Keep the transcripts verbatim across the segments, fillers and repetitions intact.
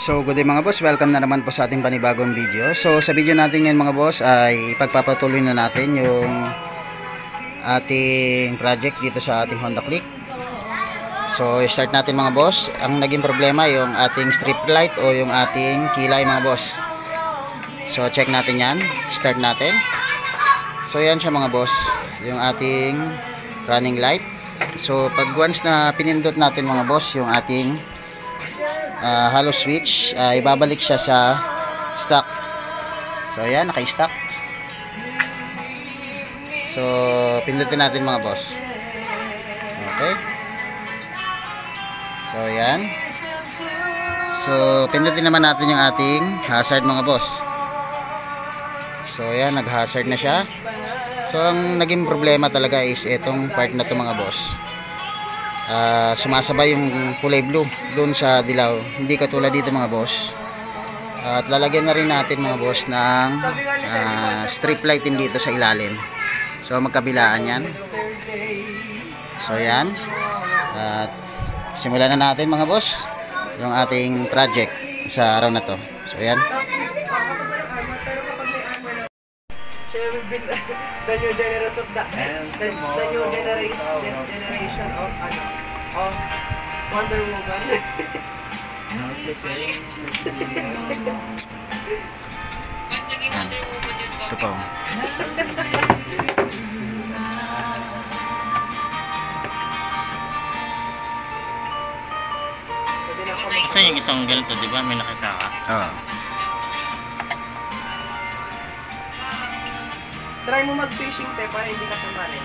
So good day mga boss, welcome na naman po sa ating panibagong video. So sa video natin ngayon mga boss ay ipagpapatuloy na natin yung ating project dito sa ating Honda Click. So start natin mga boss. Ang naging problema yung ating strip light o yung ating kilay mga boss. So check natin yan, start natin. So yan siya mga boss, yung ating running light. So pag once na pinindot natin mga boss yung ating Uh, hollow switch, uh, ibabalik siya sa stock. So ayan, naka-stock. So pindutin natin mga boss. Okay. So ayan. So pindutin naman natin yung ating hazard mga boss. So ayan, nag-hazard na siya. So ang naging problema talaga is itong part na to mga boss. Uh, sumasabay yung kulay blue doon sa dilaw, hindi katulad dito mga boss. Uh, at lalagyan na rin natin mga boss ng uh, strip lighting dito sa ilalim. So magkabilaan yan. So yan. At uh, simulan na natin mga boss yung ating project sa araw na to. So yan. The new generation of the, the, the new generation generation of ano of Wonder Woman. Yan. Ito po. Kasi yung isang ganito, di ba? May nakita ka? Oo. Try mo mag-fishing te para hindi ka tumalin.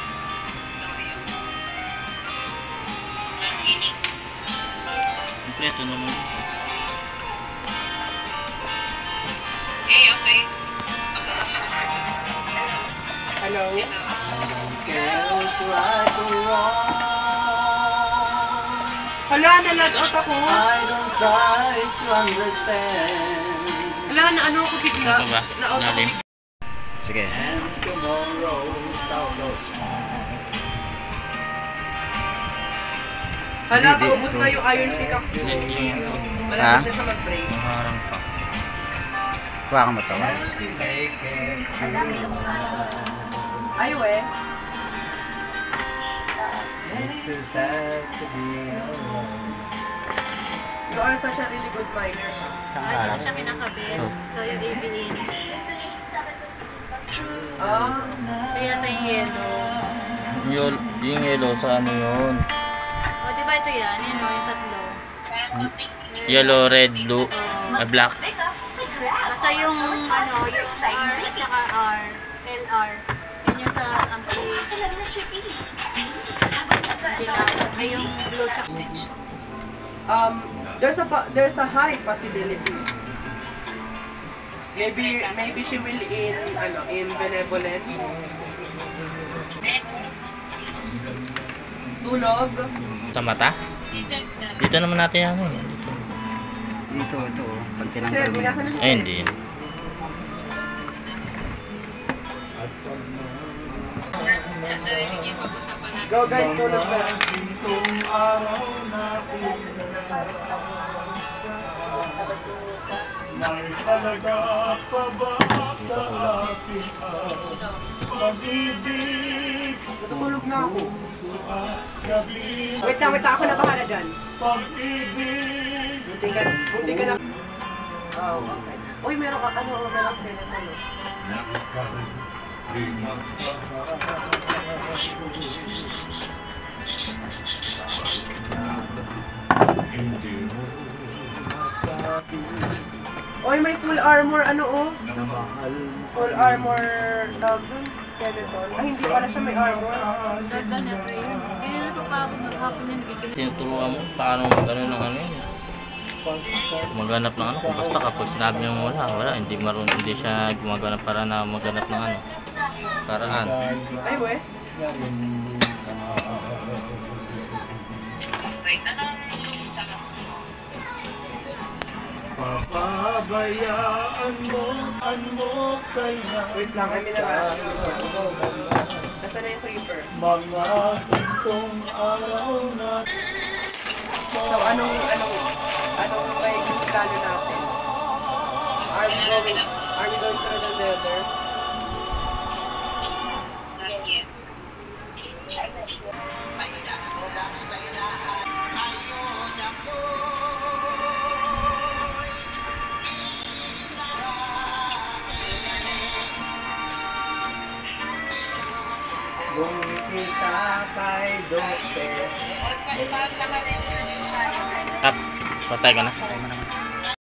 Kompleto naman. Okay, okay. Hello? Hala, nalag out ako. I don't try to understand. Hala, na ano ako bigla? Ano ba? Na-out ako. Lalim. Sige. Hala, paubos na yung iron pickaxe ko. Wala Ha? na siya siya mag-break. Yung harang pa. Kuha ka mo ito. Ayaw eh. You are such a really good miner. Ay, dito siya pinakabit. So, yung A B in. Ah, Kaya ito yung yellow. Yung, yung yellow sa ano yun? O, di ba ito yan? Yun o, yung tatlo. Yellow, red, blue, ah, black. Basta yung, ano, yung R at saka R. L R. Yun yung sa anti... Dilaw. Ay, yung blue tsaka. um, there's a po- there's a high possibility. Maybe maybe she will in ano in benevolence. Tulog. Sa mata? Dito naman natin yan. eh. Dito. Ito, ito. Pag tinanggal mo yan. Ay, hindi. Go guys, tulog ka. May talaga pa ba sa ating pag-ibig? Natutulog na ako. Gabi Wait lang, wait lang. Ako na bahala dyan. pag-ibig. Hindi ka, hindi ka na... Oh, okay. Uy, meron ka, ano, meron ka skeleton. Uy, may full armor, ano oh? Full armor, tawag dun, skeleton. Ay, hindi pala siya may armor. Ganda na ito yun. Kaya napapagod maghapon na nagiginig. Tinuturuan mo paano mag-ano ng ano yun. Maghanap ng ano. Kung basta kapag sinabi niya wala, wala. Hindi marunong, hindi siya gumaganap para na maghanap ng ano. Paraan. Ay, we. Papabayaan mo, ano kaya? Wait lang, I mean na Nasaan na yung creeper? Mga gantong araw na So, anong, anong, anong may plano Are we going, are we going through the desert? Kung kita kay Dote. Tap, patay ka na. Patay mo naman.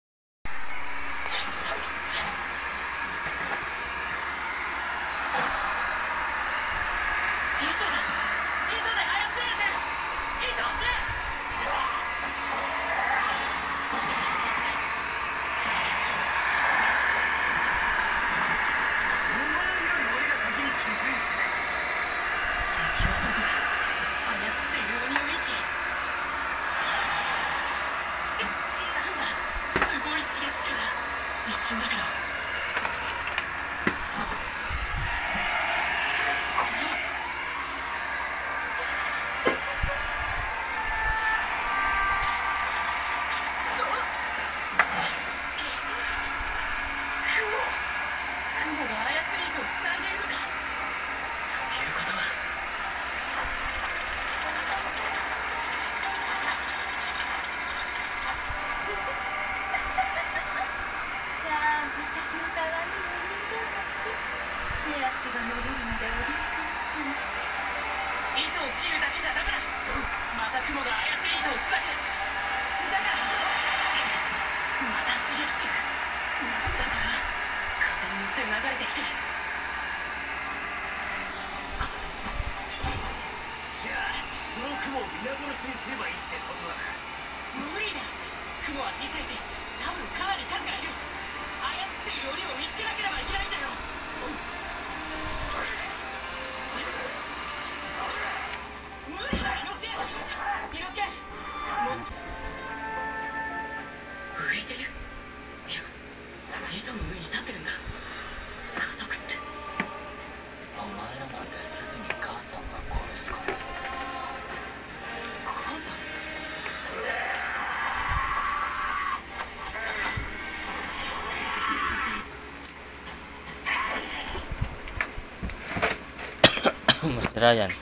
Masira yan.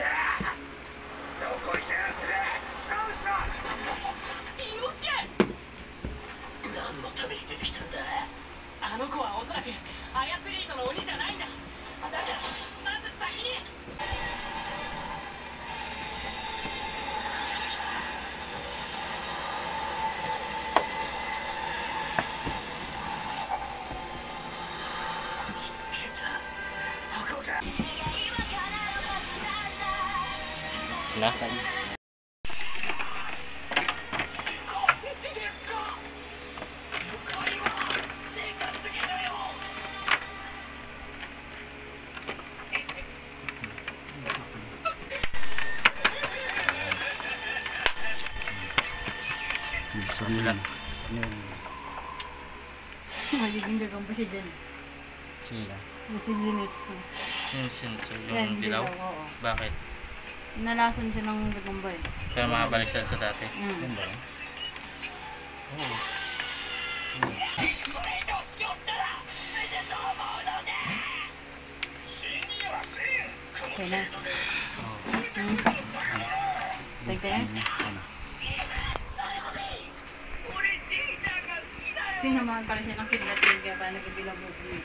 Na? Sila. Ano yun? Magiging gagawin pa siya dyan. Sila. Si Zenitsu. Yung sinso, Yan, yung dilaw. oo. Bakit? Nalasan siya ng gagamba eh. Kaya makabalik siya sa dati. Mm. Yan ba yun? Oo. Okay na. Oo. Hmm. Tag ka na? Ano? Pinamahan pala siya ng kidnapping kaya pa nagbibilang buhay.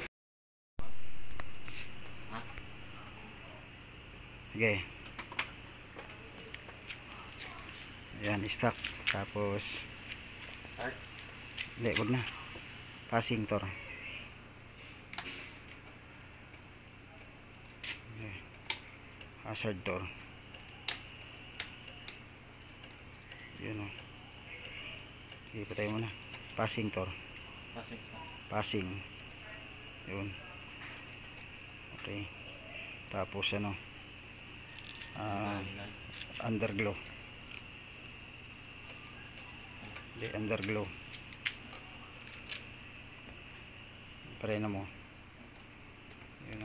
Okay. Ayan, stop. Tapos Start? hindi, wag na. Passing to. Okay. Hazard door. Yun o. Sige, patay mo na. Passing to. Pasig sa. Passing. Yun. Okay. Tapos ano? Ah, underglow. Hindi, underglow. Parena mo. Yun o.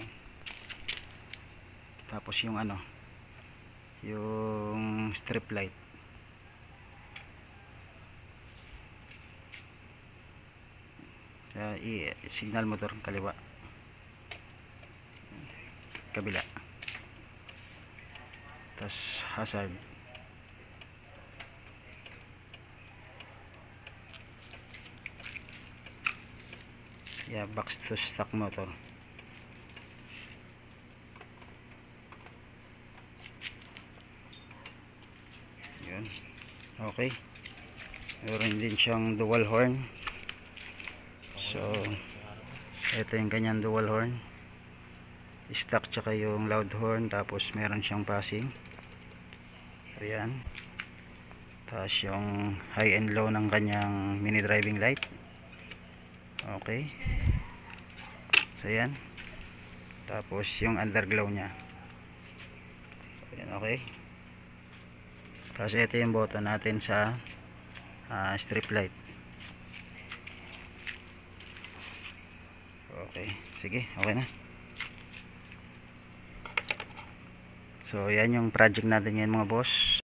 Tapos yung ano? Yung strip light. Sa i signal motor kaliwa, kabila, tas hazard. Yeah, box to stock motor. Yun. Okay. Meron din siyang dual horn. So, ito yung kanyang dual horn. Stock tsaka yung loud horn. Tapos meron siyang passing. Ayan. Tapos yung high and low ng kanyang mini driving light. Okay. So, ayan. Tapos yung underglow niya. Ayan, okay. Tapos ito yung button natin sa uh, strip light. Okay, sige, okay na. So yan yung project natin ngayon mga boss.